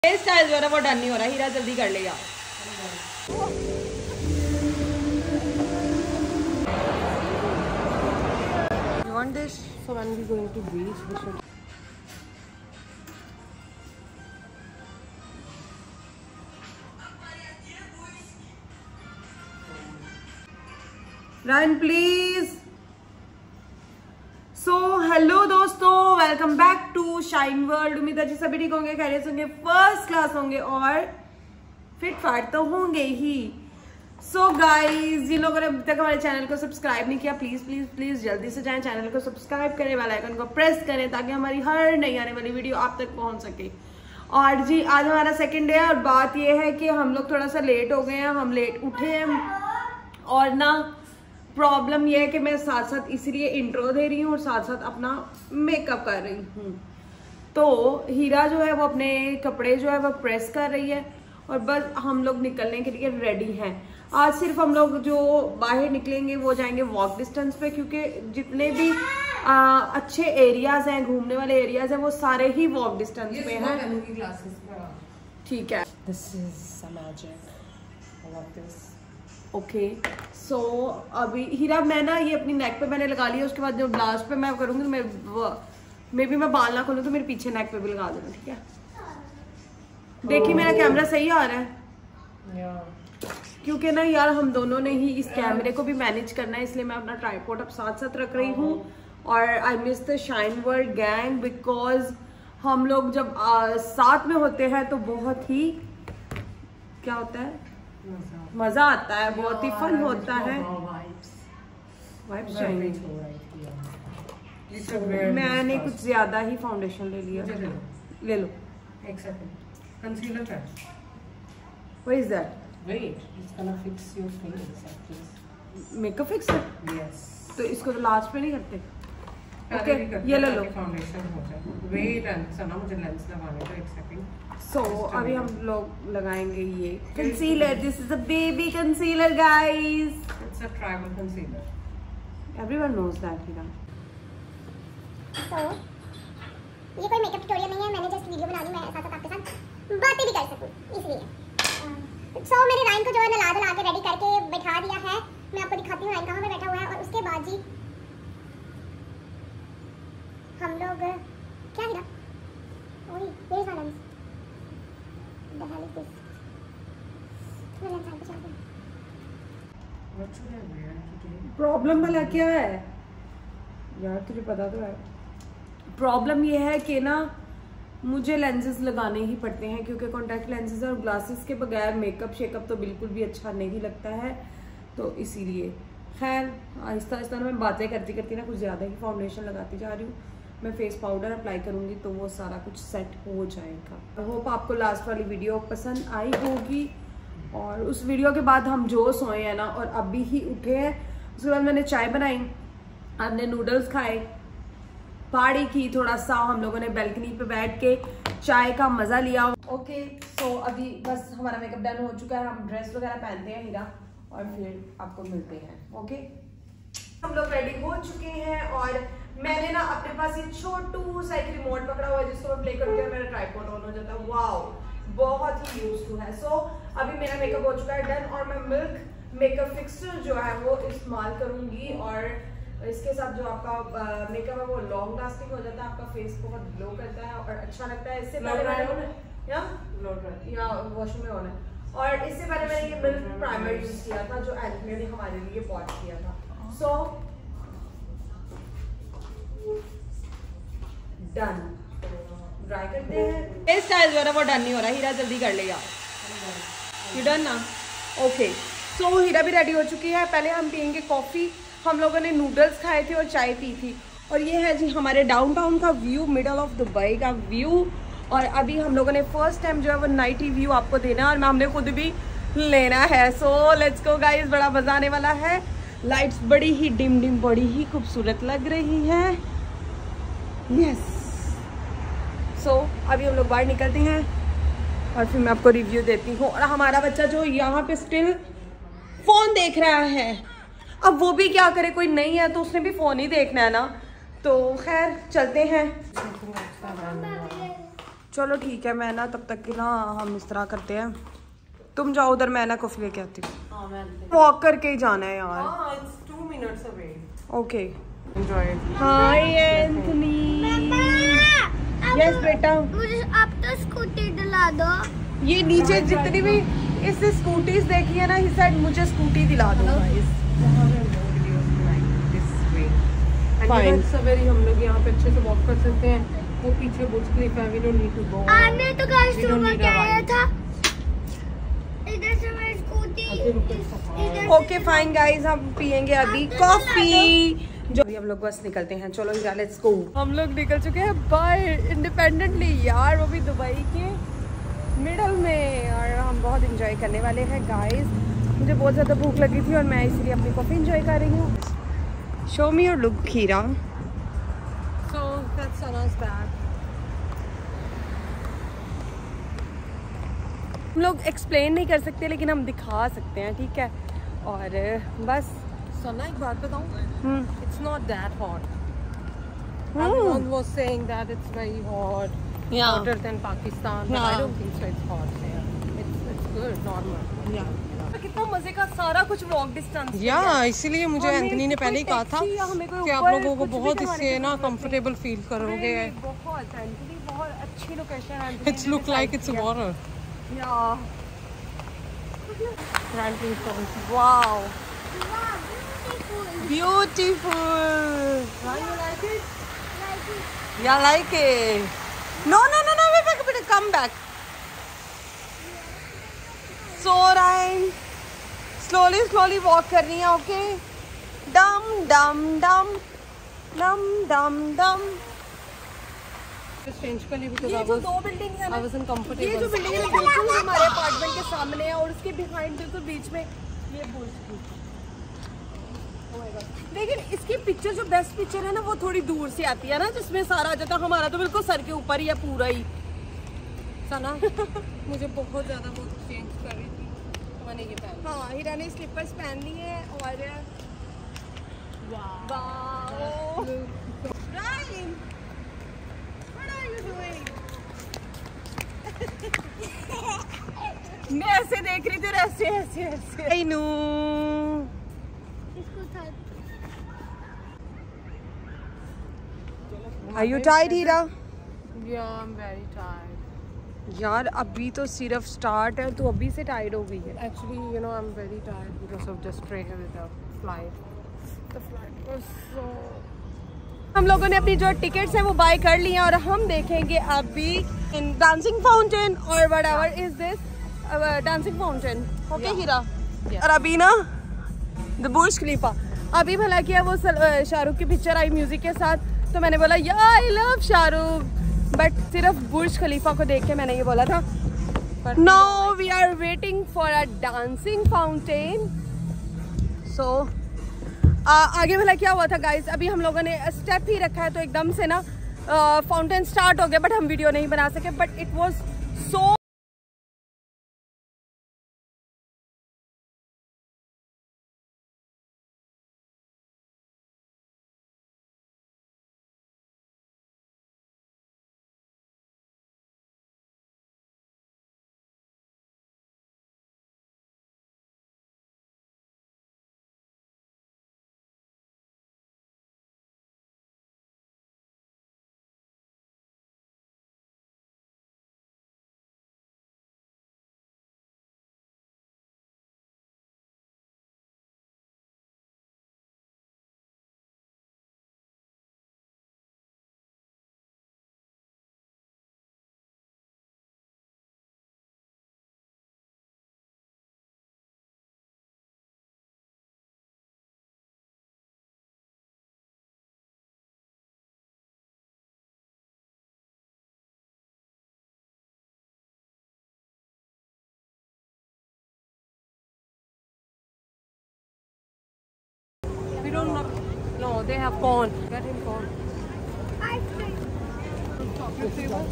ये स्टाइल जो है वो डन नहीं हो रहा। हीरा जल्दी कर ले यार। You want this? So when we going to beach, we should. Ryan, please. So hello दोस्तों, welcome back to shine world. उम्मीद है जी सभी ठीक होंगे, खैरियत होंगे, फर्स्ट क्लास होंगे और फिट फाट तो होंगे ही। सो गाइज, जिन लोगों ने अभी तक हमारे चैनल को सब्सक्राइब नहीं किया, प्लीज प्लीज प्लीज जल्दी से जाएं, चैनल को सब्सक्राइब करें, बेल आइकन को प्रेस करें ताकि हमारी हर नई आने वाली वीडियो आप तक पहुंच सके। और जी आज हमारा सेकेंड डे है और बात यह है कि हम लोग थोड़ा सा लेट हो गए हैं, हम लेट उठे हैं और ना प्रॉब्लम यह है कि मैं साथ साथ इसलिए इंट्रो दे रही हूँ और साथ साथ अपना मेकअप कर रही हूँ। तो हीरा जो है वो अपने कपड़े जो है वो प्रेस कर रही है और बस हम लोग निकलने के लिए रेडी हैं। आज सिर्फ हम लोग जो बाहर निकलेंगे वो जाएंगे वॉक डिस्टेंस पे, क्योंकि जितने भी अच्छे एरियाज हैं, घूमने वाले एरियाज हैं, वो सारे ही वॉक डिस्टेंस पे हैं। ठीक है, This is a magic. I love this. Okay so अभी हीरा मैं ना ये अपनी नेक पे मैंने लगा लिया, उसके बाद जब लास्ट पे मैं करूँगी तो मे भी मैं बाल ना खोलूँ तो मेरे पीछे नेक पे भी लगा देना। ठीक है, देखिए मेरा कैमरा सही आ रहा है क्योंकि ना यार हम दोनों ने ही इस कैमरे को भी मैनेज करना है, इसलिए मैं अपना ट्राइपॉड अब साथ साथ रख रही हूँ। और I miss the shine world gang because हम लोग जब साथ में होते हैं तो बहुत ही क्या होता है, मजा आता है, बहुत ही फन होता है। वाइब्स चाहिए। मैंने कुछ ज्यादा ही फाउंडेशन ले लिया। ले लो। एक सेकंड, कंसीलर है। What is that? Wait, it's gonna fix your face actually. Makeup fix है? Yes. तो इसको तो लास्ट पे नहीं करते? ओके, ये ले लो। फाउंडेशन हो जाए। वेट सना, मुझे लेंस लगाने दो, एक सेकंड। सो अभी हम लोग लगाएंगे ये concealer. This is a baby concealer guys. It's a tribal concealer, everyone knows that. Heera ये कोई मेकअप ट्यूटोरियल नहीं है, मैंने जस्ट वीडियो बना ली, मैं साथ साथ आपके साथ बातें भी कर सकूं इसलिए। सो मैंने राइन को जो है नला धला के रेडी करके बैठा दिया है। मैं आपको दिखाती हूँ राइन कहाँ पे बैठा हुआ है। और उसके बाद जी हम लोग क्या हीरा, ओए ये वाला द हेल इज दिस। मैं लेंस पे चलती हूँ। What should I wear today? Problem वाला क्या है यार, तुझे पता तो है। प्रॉब्लम ये है कि ना मुझे लेंसेज लगाने ही पड़ते हैं क्योंकि कॉन्टैक्ट लेंसेज और ग्लासेस के बगैर मेकअप शेकअप तो बिल्कुल भी अच्छा नहीं लगता है, तो इसीलिए खैर आहिस्ता आहिस्ता ना मैं बातें करती करती ना कुछ ज़्यादा ही फाउंडेशन लगाती जा रही हूँ। मैं फेस पाउडर अप्लाई करूँगी तो वो सारा कुछ सेट हो जाएगा। होप आपको लास्ट वाली वीडियो पसंद आई होगी। और उस वीडियो के बाद हम जो सोए हैं ना और अभी ही उठे हैं, उसके बाद मैंने चाय बनाई, हमने नूडल्स खाए, पार्टी की, थोड़ा सा हम लोगों ने बैल्कनी पे बैठ के चाय का मजा लिया। ओके सो अभी बस हमारा मेकअप डन हो चुका है, हम ड्रेस वगैरह पहनते हैं हीरा और फिर आपको मिलते हैं। ओके हम लोग रेडी हो चुके हैं और मैंने ना अपने पास ये छोटू सा एक रिमोट पकड़ा हुआ है जिसको मैं प्ले करके मेरा ट्राइपॉड ऑन हो जाता है। वाओ, बहुत ही यूजफुल है। सो अभी मेरा मेकअप हो चुका है डन और मैं मिल्क मेकअप फिक्सर जो है वो इस्तेमाल करूंगी और इसके साथ जो आपका मेकअप है वो लॉन्ग लास्टिंग हो जाता है, आपका फेस बहुत ग्लो करता है और अच्छा लगता है। इससे पहले या वॉशरूम में होना है। और इससे पहले मैंने ये मिल्क प्राइमर यूज किया था जो एंथनी ने हमारे लिए बॉट किया था। सो डन, ट्राई करते हैं। ये स्टाइल जो है वो डन नहीं हो रहा। हीरा जल्दी कर ले यार। यू डन ना? ओके सो हीरा भी रेडी हो चुकी है। पहले हम पियेंगे कॉफी। हम लोगों ने नूडल्स खाए थे और चाय पी थी और ये है जी हमारे डाउनटाउन का व्यू, मिडल ऑफ दुबई का व्यू। और अभी हम लोगों ने फर्स्ट टाइम जो है वो नाइट व्यू आपको देना है और हमने खुद भी लेना है। सो लेट्स गो गाइस, बड़ा मजा आने वाला है। लाइट्स बड़ी ही डिम बड़ी ही खूबसूरत लग रही है। यस सो अभी हम लोग बाहर निकलते हैं और फिर मैं आपको रिव्यू देती हूँ। और हमारा बच्चा जो यहाँ पे स्टिल फोन देख रहा है, अब वो भी क्या करे, कोई नहीं है तो उसने भी फोन ही देखना है ना। तो खैर चलते हैं। चलो ठीक है, मैं ना तब तक की ना हम इस तरह करते हैं, तुम जाओ उधर, मैं ना कॉफी लेके आती हूँ। वॉक करके ही जाना है यार। It's 2 minutes away. Okay. Enjoy it. Hi Anthony. Yes बेटा। मुझे अब तो स्कूटी दिला दो। ये नीचे जितनी भी इससे स्कूटीज देखी है ना, इस साइड मुझे स्कूटी दिला दो गाइस। Fine. सवेरे हम लोग यहाँ पे अच्छे से वॉक कर सकते हैं। वो पीछे बुर्ज खलीफा है, we don't need to go. आपने तो गाइस We don't सुबह need a क्या आया ride. था? इधर से मैं स्कूटी इधर ओके फाइन गाइस, हम पियेंगे अभी कॉफी। जो अभी हम लोग बस निकलते हैं, चलो हीरा लेट्स गो। हम लोग निकल चुके हैं बाहर इंडिपेंडेंटली यार, वो भी दुबई के मिडल में, और हम बहुत इंजॉय करने वाले हैं गाइस। मुझे बहुत ज़्यादा भूख लगी थी और मैं इसलिए अपनी कॉफ़ी इंजॉय कर रही हूँ। Show me your look Heera. So that's Sana's bag. हम लोग एक्सप्लेन नहीं कर सकते लेकिन हम दिखा सकते हैं, ठीक है। और बस Sana, एक बात बताऊँ? It's not that hot. Everyone was saying that it's very hot, hotter than Pakistan, but I don't think so. It's hot there. It's good, normal. कितना मजे का सारा कुछ वॉक डिस्टेंस। या इसीलिए मुझे एंथनी ने पहले ही कहा था कि आप लोगों को बहुत इससे ना कंफर्टेबल फील करोगे। बहुत एंथनी, बहुत अच्छी लोकेशन है। It's look like it's water. या Ranting stones. Wow beautiful. Beautiful. You like it? Yeah like it. No no no no, wait, come back. So Ryan slowly walk कर रही है, okay. डम डम डम डम डम डम। Just change कर ली because ये I जो was 2 बिल्डिंग्स है ना, I wasn't comfortable. ये जो बिल्डिंग है बिल्कुल हमारे अपार्टमेंट के सामने है, और उसके बिहाइंड बिल्कुल बीच में ये बुर्ज खलीफा। Oh my God। लेकिन इसकी पिक्चर जो बेस्ट पिक्चर है ना, वो थोड़ी दूर से आती है ना, जिसमें सारा आ जाता है। हमारा तो बिल्कुल सर के ऊपर ही है पूरा ही। सना मुझे बहुत ज़्यादा वो चेंज कर रही थी, तो मैंने ये पहना। हाँ, हीरा ने स्लीपर्स पहन लिए हैं और wow. Ryan, what are you doing? मैं ऐसे देख रही थी और ऐसे। I know. इसको था Are you tired, Heera? Yeah, I'm very tired. यार अभी तो सिर्फ स्टार्ट है, तो अभी से टायर्ड हो गई है। Actually, you know, I'm very tired because of just straight with the flight. The flight was so. हम लोगों ने अपनी जो टिकट्स हैं वो बाय कर ली हैं, और हम देखेंगे अभी इन डांसिंग फाउंटेन और whatever is this dancing fountain, okay Heera. और अभी ना द बुर्ज खलीफा, अभी भला किया वो शाहरुख की पिक्चर आई म्यूजिक के साथ, तो मैंने बोला या आई लव शाहरुख, बट सिर्फ बुर्ज खलीफा को देख के मैंने ये बोला था। Now we are waiting for a dancing fountain. So आगे भला क्या हुआ था गाइस, अभी हम लोगों ने स्टेप ही रखा है, तो एकदम से ना फाउंटेन स्टार्ट हो गया, बट हम वीडियो नहीं बना सके, but it was so We don't know. No, they have corn. Get him corn. ice cream. Chocolate flavor.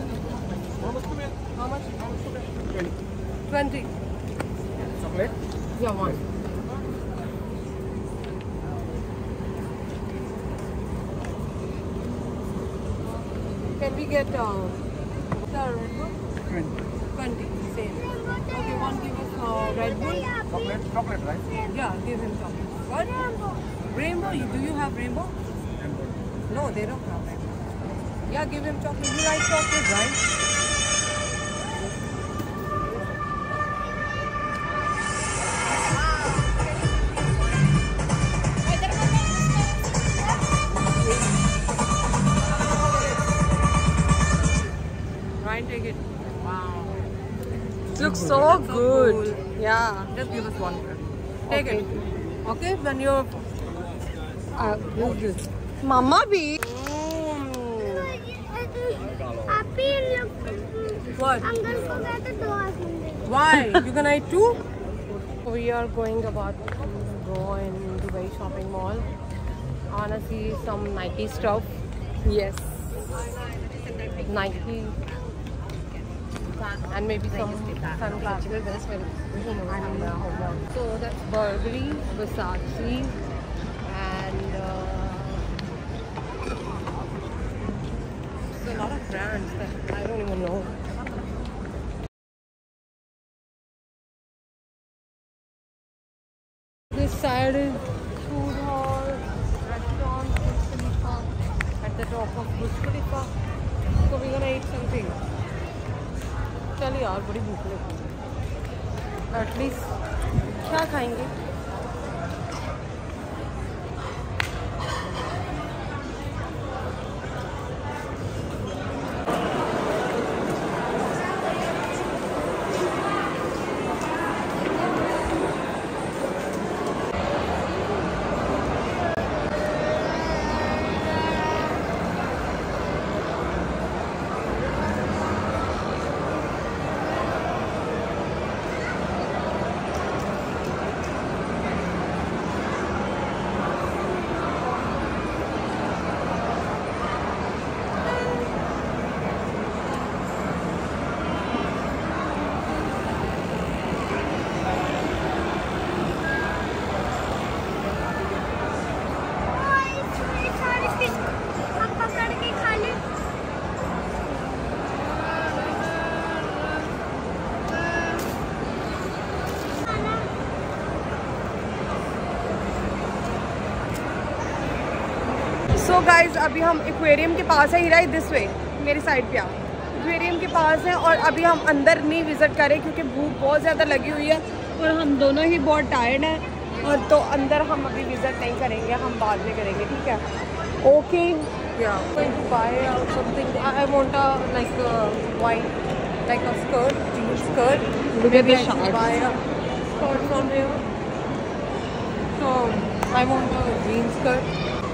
How much? 20. Chocolate? Yeah, one. Can we get The Red Bull? 20, same. Okay, one give us Red Bull. Chocolate, right? Yeah, give him chocolate. What? Rainbow? Do you have rainbow? No, they don't have rainbow. Yeah, give him chocolate. You like chocolate, right? Ryan, take it. Wow. It looks so good. Cool. Yeah. Just give us one. Take it. Okay, when you're... Who's this? Mama bhi. What? Why? You gonna eat two? We are going about to go in Dubai shopping mall. I wanna see some Nike stuff. Yes. Nike. And maybe some sunglasses. So that's Burberry, Versace, and there's a lot of brands that I don't even know. This side is food hall, restaurant, Burj Khalifa, at the top of Burj Khalifa. So we're gonna eat something. चल यार बड़ी भूख लगी at least क्या खाएंगे so guys अभी हम aquarium के पास है। हीरा दिस वे मेरी साइड पे आओ। एक्वेरियम के पास है और अभी हम अंदर नहीं विज़िट करें क्योंकि भूख बहुत ज़्यादा लगी हुई है और हम दोनों ही बहुत टायर्ड हैं और तो अंदर हम अभी विज़िट नहीं करेंगे, हम बाद में करेंगे, ठीक है? Okay Yeah, going to buy something. I want a like a white, like a skirt, jeans skirt. Maybe I should buy a skirt from here. So I want a jeans skirt.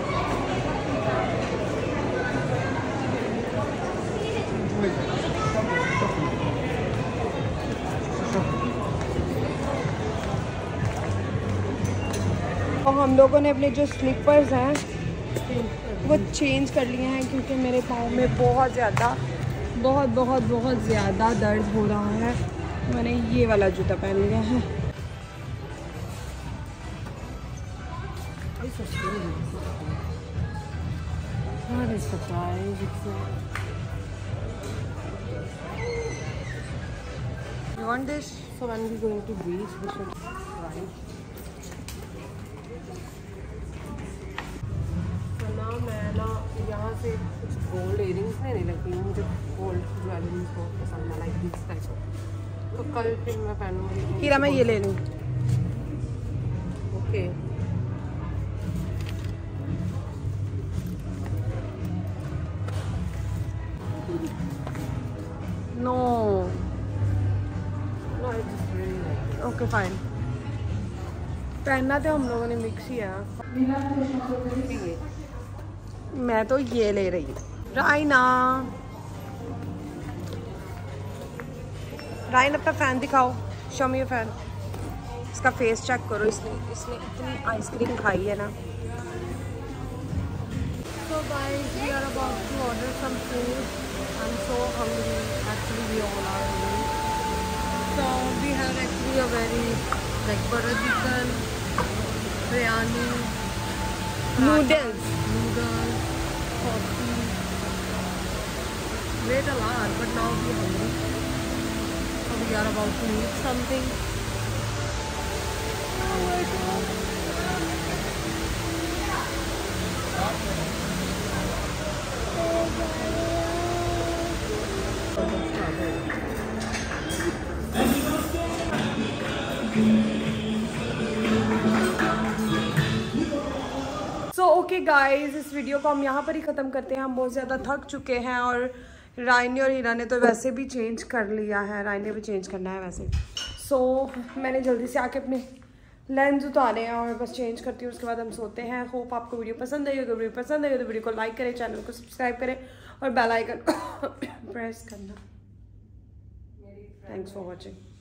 और हम लोगों ने अपने जो slippers हैं वो change कर लिए हैं क्योंकि मेरे पाँव में बहुत ज़्यादा दर्द हो रहा है। मैंने ये वाला जूता पहन लिया है। You want this? So when we going to beach, we should ride. मैं ना यहाँ से कुछ गोल्ड इयरिंग्स नहीं लगती हूँ, मुझे गोल्ड ज्वेलरीज बहुत पसंद है, लाइक दिस टाइप। तो कल फिर मैं पहनूँगी। हीरा मैं ये ले लूँ। Okay no no I just really like. Okay fine. पहनना तो हम लोगों ने मिक्स ही है। मैं तो ये ले रही हूँ। रायना अपना फैन दिखाओ। Show me your fan. इसका फेस चेक करो। इसने इतनी आइसक्रीम खाई है ना। So guys, we are about to order some food. I'm so hungry. Actually, we all are hungry. So we have actually a very like butter chicken, biryani, noodles, coffee, wait a lot, but now we're hungry. So we are about to eat something. Oh my God. So okay guys, इस video को हम यहाँ पर ही ख़त्म करते हैं। हम बहुत ज़्यादा थक चुके हैं और रायनी और हीरा ने तो वैसे भी चेंज कर लिया है, रायनी भी चेंज करना है वैसे। सो मैंने जल्दी से आके अपने लेंस उतारे हैं और बस चेंज करती हूँ, उसके बाद हम सोते हैं। होप आपको वीडियो पसंद आई। अगर वीडियो पसंद आई तो वीडियो को लाइक करें, चैनल को सब्सक्राइब करें और बेल आइकन प्रेस करना। Thanks for watching.